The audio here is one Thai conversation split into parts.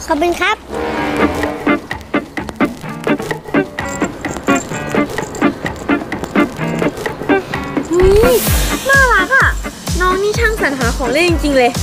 อบคุณครับน่ารักอ่ะน้องนี่ช่างสรรหาของเล่นจริงๆเลย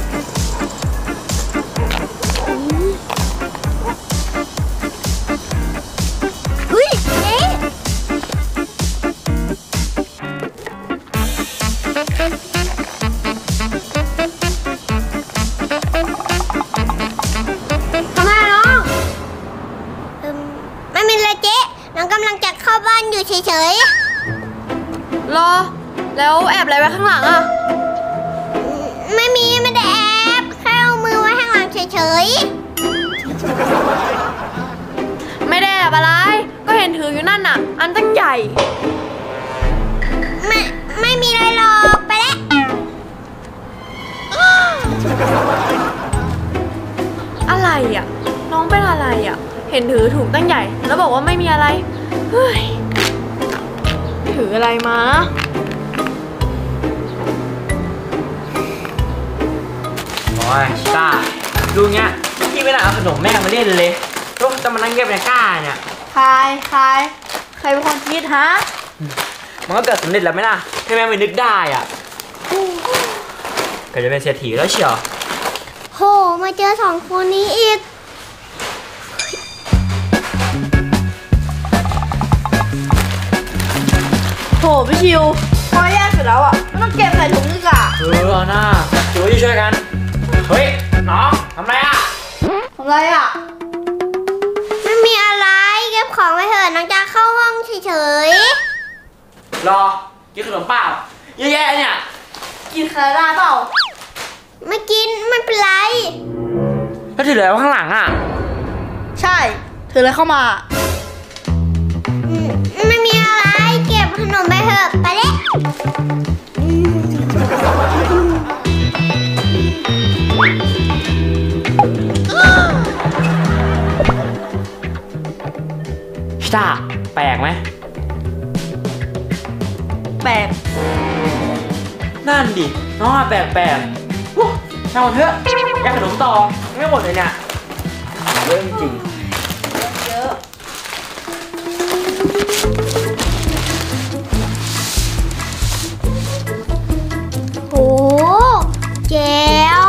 เฉยๆรอแล้วแอบอะไรไว้ข้างหลังอ่ะไม่ได้แอบแค่เอามือไว้ข้างหลังเฉยๆไม่ได้แอบอะไรก็เห็นถืออยู่นั่นน่ะอันตั้งใหญ่ไม่มีอะไรหรอกไปแล้วอะไรอ่ะน้องเป็นอะไรอ่ะเห็นถือถุงตั้งใหญ่แล้วบอกว่าไม่มีอะไรเฮ้ยถืออะไรมาโอ้ยก้าดูเงี้ยพี่ไม่น่าเอาขนมแม่มาเล่นเลยลูกจะมานั่งเก็บในก้าเนี่ยใครเป็นคนคิดฮะมันก็เกิดสำเร็จแล้วไหมล่ะให้แม่ไม่นึกได้อ่ะก็จะเป็นเศรษฐีแล้วเชียวโหมาเจอสองคนนี้อีกโหพี่ชิวพอแยกเสร็จแล้วอ่ะไม่ต้องเก็บใส่ถุงนึกอ่ะเอาหน้าช่วยกันเฮ้ยน้องทำไรอ่ะไม่มีอะไรเก็บของไว้เถอะน้องจะเข้าห้องเฉยรอกินขนมเปล่าเยอะแยะเนี่ยกินคาราเปล่าไม่กินไม่เป็นไรแล้วถืออะไรข้างหลังอ่ะใช่ถืออะไรเข้ามาไม่มีอะไรเก็บขนมไปเถอะไปเลยชิต้าแปลกไหมแปลกนั่นดิน้องแปลกช่างมันเถอะอยากขนมต่อไม่หมดเลยเนี่ยเยอะจริงเยอะโอ้เจ๋ว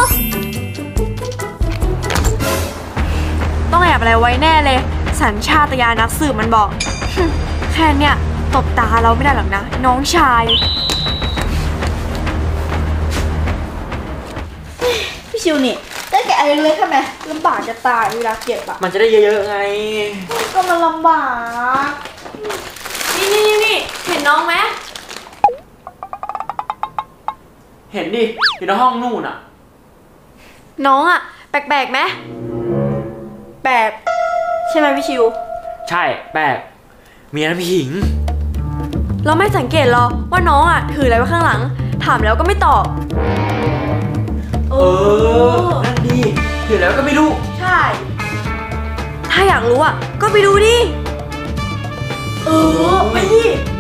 ต้องแอบอะไรไว้แน่เลยสัญชาตญาณนักสืบมันบอกแค่เนี้ยตบตาเราไม่ได้หรอกนะน้องชายพี่ชิวนี่ได้แกะอะไรเล็กๆใช่ไหมลำบากจะตายเวลาเก็บอะมันจะได้เยอะๆไงก็มันลำบากนี่เห็นน้องไหมเห็นดิอยู่ในห้องนู่นอะน้องอะแปลกๆไหมแปลกใช่ไหมพี่ชิวใช่แปลกมีอะไรพี่หญิงเราไม่สังเกตหรอว่าน้องอะถืออะไรไว้ข้างหลังถามแล้วก็ไม่ตอบนั่นดีถือแล้วก็ไม่รู้ใช่ถ้าอยากรู้อะก็ไปดูดิไปดิ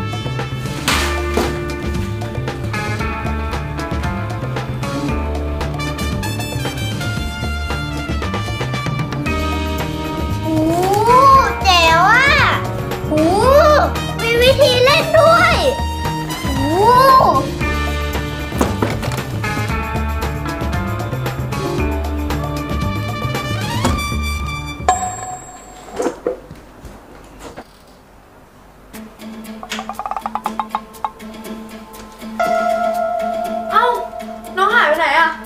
วิธีเล่นด้วยเอ้าน้องหายไปไหนอะ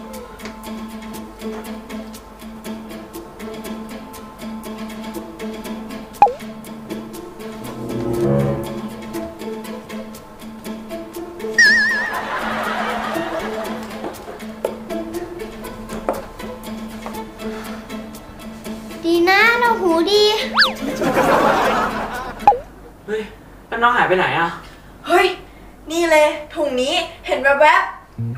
ดีนะเราหูดีเฮ้ยแล้วน้องหายไปไหนอะเฮ้ยนี่เลยถุงนี้เห็นแวบ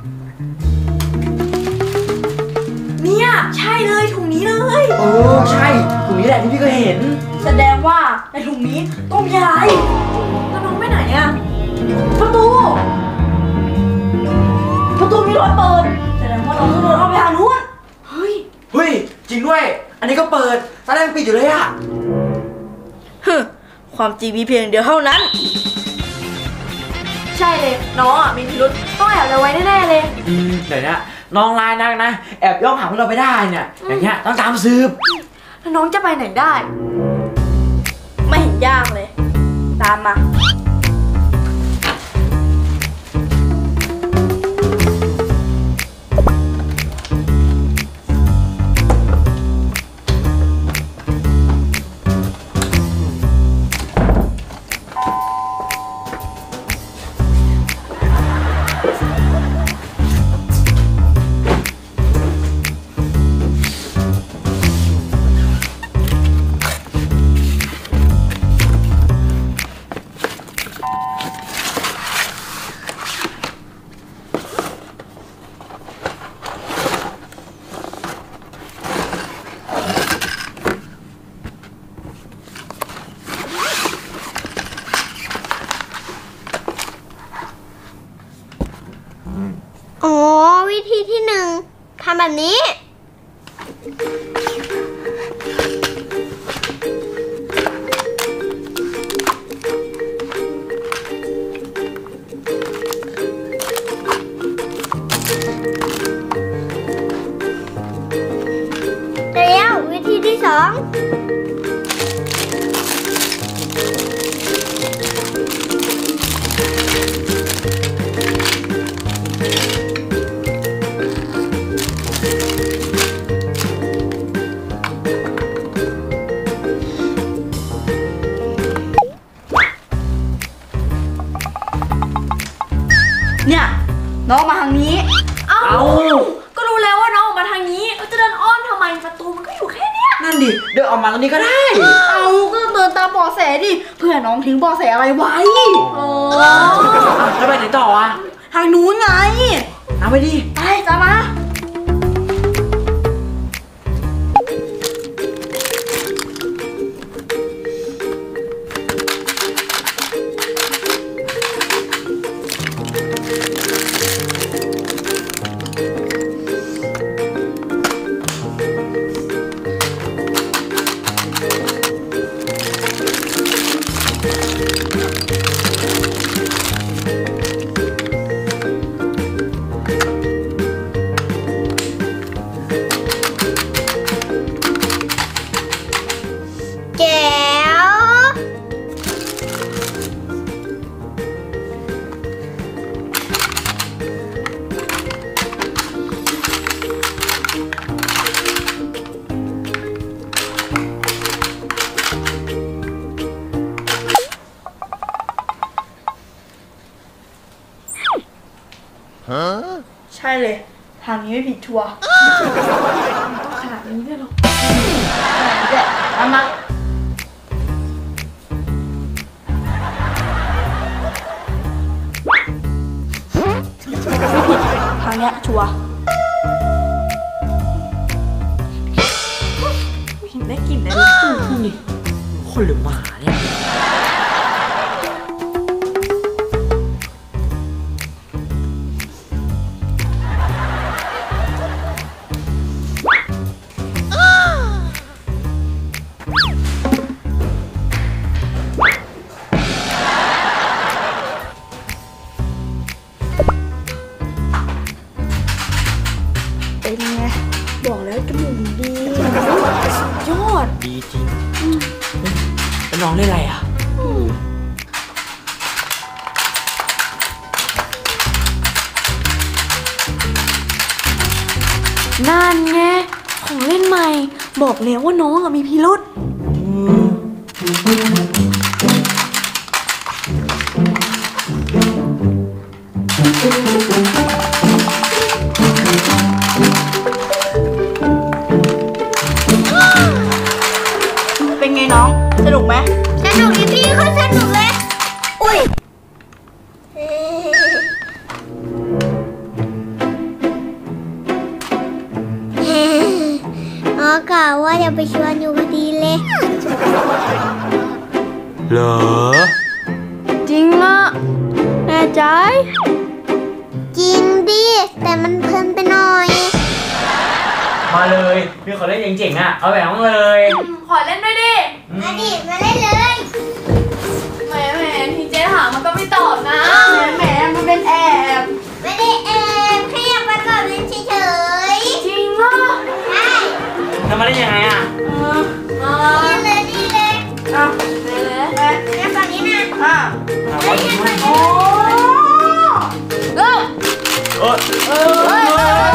ๆเนี่ยใช่เลยถุงนี้เลยใช่ถุงนี้แหละที่พี่ก็เห็นแสดงว่าในถุงนี้ต้องมีอะไรแล้วน้องไปไหนอะประตูมีรอยเปิดแสดงว่าเราต้องเดินออกไปทางนู้นเฮ้ยจริงด้วย อันนี้ก็เปิดตอนแรกมันปิดอยู่เลยอะความจริงมีเพียงเดียวเท่านั้นใช่เลยน้องอ่ะมีพิรุษต้องแอบเราไว้แน่ๆเลยเดี๋ยวนี้น้องลายนักนะแอบย่องหาพวกเราไปได้เนี่ยอย่างเงี้ยต้องตามสืบแล้วน้องจะไปไหนได้ไม่เห็นยากเลย ตามมาอ๋อวิธีที่หนึ่งทำแบบนี้แล้ววิธีที่สองเนี่ย น้องมาทางนี้เอ้าก็รู้แล้วว่าน้องออกมาทางนี้แล้วจะเดินอ้อมทำไมประตูมันก็อยู่แค่เนี้ยนั่นดิเดินออกมาตรงนี้ก็ได้เอาก็เดินตามเบาะแสดิเผื่อน้องทิ้งเบาะแสอะไรไว้โอ้แล้วไปไหนต่ออะทางนู้นไงเอาไปดิไปตามมาแจ๋วใช่เลย ทางนี้ไม่ผิดชัวร์ขนาดนี้เลยเหรอเด็ดตามมาทางเนี้ยชัวร์ได้กลิ่นได้นี่คนหรือหมาเนี่ยเป็นไง บอกแล้วจมูกดียอดดีจริงแล้วน้องเล่นอะไรอะนั่นไงของเล่นใหม่ บอกแล้วว่าน้องอะมีพิรุษเป็นไงน้อง สนุกไหมสนุกดิพี่เขาสนุกเลย อุ้ยอ๋อกะว่าจะไปชวนอยู่พอดีเลยเหรอจริงอะแน่ใจจริงดิ แต่มันเพลินไปหน่อยไมมาเลยพี่ขอเล่นเจ๋งๆอ่ะเอาแบบนั้นเลยขอเล่นด้วยดิมาดิมาเล่นเลยแหมทีเจถามมันก็ไม่ตอบนะแหมมันเป็นแอบไม่ได้แอบแค่อยากประกอบเล่นเฉยจริงเหรอๆใช่จะมาเล่นยังไงอ่ะนี่เลยนี่เลยอ่ะแม่ฝั่งนี้นะอ่ะเฮ้ยแม่ฝั่งนี้โอ้เริ่มเออเฮ้ย